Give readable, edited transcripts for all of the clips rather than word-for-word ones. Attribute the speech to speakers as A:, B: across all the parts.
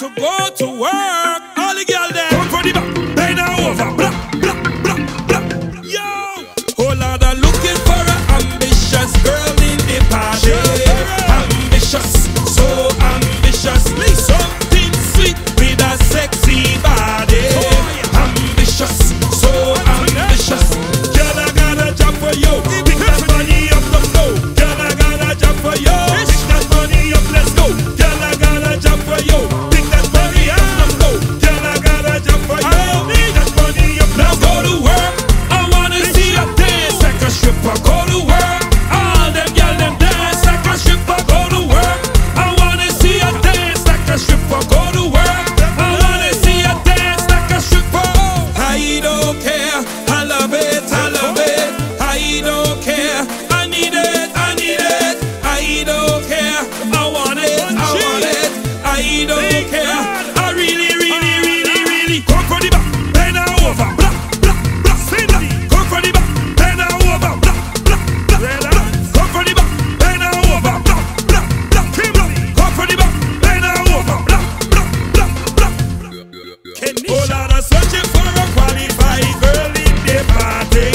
A: to go to work. All the girls there, come for the back, bend over, blah, blah, blah, blah. Yo, whole lot of looking for an ambitious girl in the party. Ambitious, so ambitious, something sweet with a sexy body. Ambitious, so ambitious. Girl, I got a job for you. Pick that money up the floor. Girl, I got a job for you. Pick that money up, let's go. Girl, I got a job for you. Pick that money up the floor. Girl, I got a job for you. Pick that money up. Now go to work. I wanna see you dance like a stripper. Go to work. All them girls them dance like a stripper. Go to work. I wanna see you dance like a stripper. Go to work. I wanna see you dance like a stripper. I don't care. I love it. I love it. I don't care. I need it. I need it. I don't care. I want it. I want it. I don't care. I really, really, really, really. Come for the back, bend over, blah, blah, blah. Say that. Come for the back, bend over, blah, blah, blah, blah. Come for the back, bend over, blah, blah, blah. Come for the back, bend over, blah, blah, blah, blah. Oh, Lord, I'm searching for a qualified girl in the party.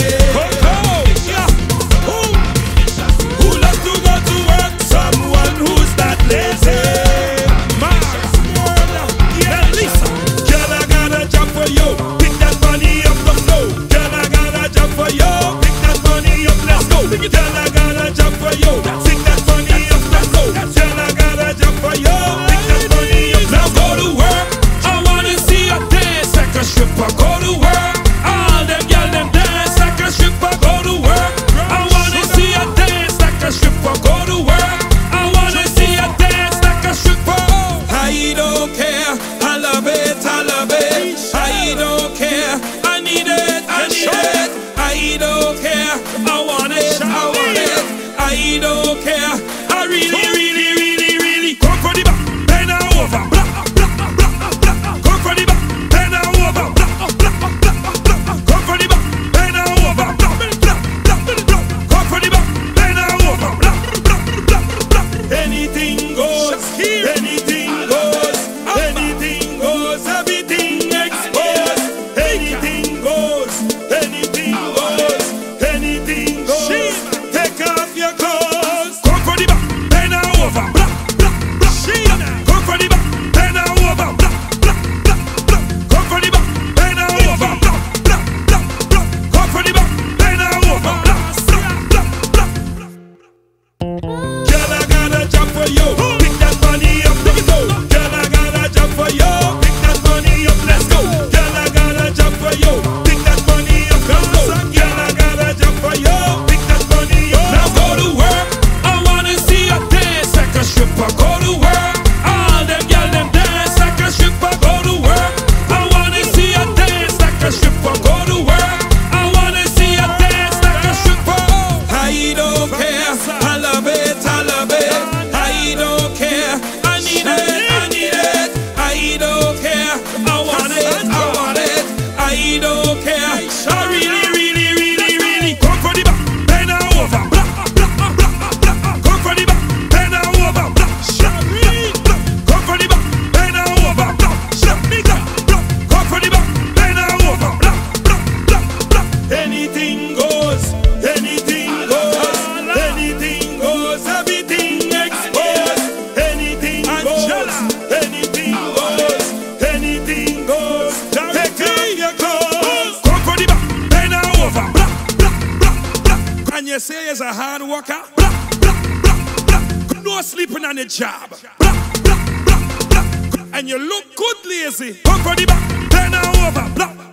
A: Who loves to go to work? Someone who's not lazy. Girl, I got a job for you. Pick that money up the floor. Girl, I got a job for you. Pick that money up, let's go. Girl, I got a job for you. Pick that money up, let's go. Girl, I got a job for you. Pick that money up, now go to work. I wanna see you dance like a stripper. Go to work. All them girls them dance like a stripper. Go to work. I wanna see you dance like a stripper. Go to work. I wanna see you dance like a stripper. I don't care. I love it. I love it. I don't care. I need it. I need it. I don't care. I want it. I want it. I don't care. I really, really, really, really. Come for the back, bend over, blah, blah, blah, blah. Come for the back, bend over, blah, blah, blah, blah. Come for the back, bend over, blah, blah, blah, blah. Come for the back, bend over, blah, blah, blah, blah. Anything goes. Anything goes. Anything goes. Everything exposed. Anything goes. Anything goes. Anything goes. Take off your clothes. Come for the back, bend over, blah, blah, blah. Come for the back, bend over, blah, blah, blah, blah. Come for the back, bend over, blah, blah, blah, blah. Come for the back, bend over, blah, blah, blah, blah. Girl, I got a job for you. Pick that money up, let's go. Girl, I got a job for you. Pick that money up, let's go. Girl, I got a job for you. Pick that money up, let's go. Girl, I got a job for you. Pick that money up. Now go to work. I wanna see you dance like a stripper. Go to work. All them girls them dance like a stripper. Go to work. I wanna see you dance like a stripper. Go to work. I wanna see you dance like a stripper. I don't care. I love it. I love it. I don't care. I need it. I need it. I don't care. I want it. I want it. I don't care. I really, really, really, really. Come for the back, bend over, blah, blah, blah, blah. Come for the back, bend over, blah, blah, blah. Come for the back, bend over, blah, blah, blah. Come for the back, bend over, blah, blah, blah, blah. Anything goes. Anything goes. Anything goes. Everything exposed. Anything goes. Anything goes. Anything goes. Take off your clothes. Come for the back, bend over, blah, blah, blah, blah. Can you say you're a hard worker? Blah, blah, blah, blah. No sleeping on the job. Blah, blah, blah, blah. And you look good lazy. Come for the back, bend over, blah.